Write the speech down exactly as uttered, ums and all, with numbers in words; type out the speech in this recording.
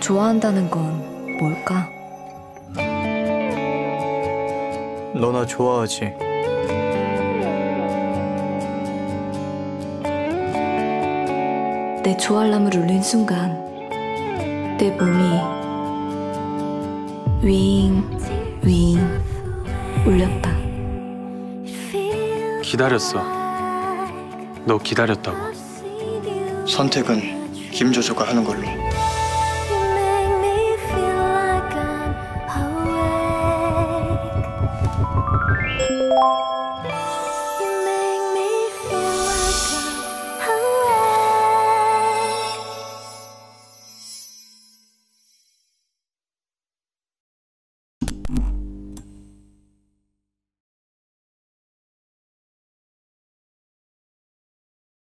좋아한다는 건 뭘까? 너 나 좋아하지? 내 좋아함을 울린 순간 내 몸이 윙 윙 울렸다. 기다렸어. 너 기다렸다고. 선택은 김조조가 하는 걸로.